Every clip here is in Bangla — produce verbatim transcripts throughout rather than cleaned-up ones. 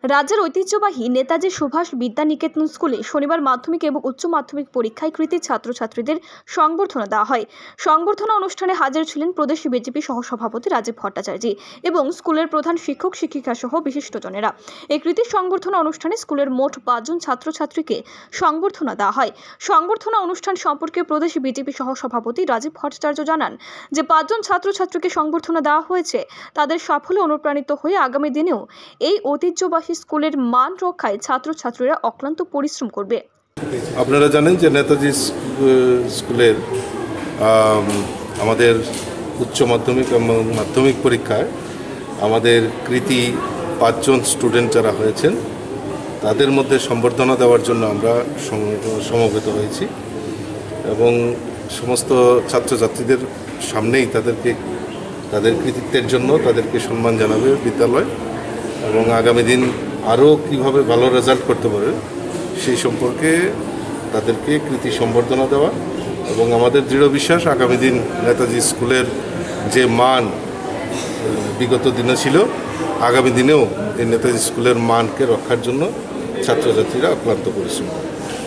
রাজ্যের ঐতিহ্যবাহী নেতাজি সুভাষ বিদ্যানিকেতন স্কুলে শনিবার মাধ্যমিক এবং উচ্চ মাধ্যমিক পরীক্ষায় কৃতী ছাত্রছাত্রীদের সংবর্ধনা দেওয়া হয়। সংবর্ধনা অনুষ্ঠানে হাজির ছিলেন প্রদেশ বিজেপি সহসভাপতি রাজীব ভট্টাচার্য এবং স্কুলের প্রধান শিক্ষক শিক্ষিকা সহ বিশিষ্টজনেরা। এই কৃতী সংবর্ধনা অনুষ্ঠানে স্কুলের মোট পাঁচজন ছাত্রছাত্রীকে সংবর্ধনা দেওয়া হয়। সংবর্ধনা অনুষ্ঠান সম্পর্কে প্রদেশ বিজেপি সহসভাপতি রাজীব ভট্টাচার্য জানান যে পাঁচজন ছাত্রছাত্রীকে সংবর্ধনা দেওয়া হয়েছে তাদের সাফল্যে অনুপ্রাণিত হয়ে আগামী দিনেও এই ঐতিহ্যবাহী স্কুলের মান রক্ষায় ছাত্রছাত্রীরা অক্লান্ত পরিশ্রম করবে। আপনারা জানেন যে নেতাজি স্কুলের আমাদের উচ্চ মাধ্যমিক এবং মাধ্যমিক পরীক্ষায় আমাদের কৃতী পাঁচজন স্টুডেন্ট যারা হয়েছেন তাদের মধ্যে সম্বর্ধনা দেওয়ার জন্য আমরা সমবেত হয়েছি এবং সমস্ত ছাত্রছাত্রীদের সামনেই তাদেরকে তাদের কৃতিত্বের জন্য তাদেরকে সম্মান জানাবে বিদ্যালয় এবং আগামী দিন আরও কীভাবে ভালো রেজাল্ট করতে পারে সেই সম্পর্কে তাদেরকে কৃতি সম্বর্ধনা দেওয়া এবং আমাদের দৃঢ় বিশ্বাস আগামী দিন নেতাজি স্কুলের যে মান বিগত দিনে ছিল আগামী দিনেও এই নেতাজি স্কুলের মানকে রক্ষার জন্য ছাত্রছাত্রীরা অক্লান্ত পরিশ্রম করে।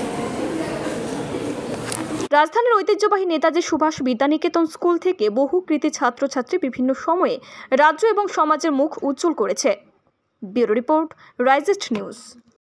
রাজধানীর ঐতিহ্যবাহী নেতাজি সুভাষ বিদ্যানিকেতন স্কুল থেকে বহু কৃতী ছাত্রছাত্রী বিভিন্ন সময়ে রাজ্য এবং সমাজের মুখ উজ্জ্বল করেছে। ব্যুরো রিপোর্ট, রাইজেস্ট নিউজ।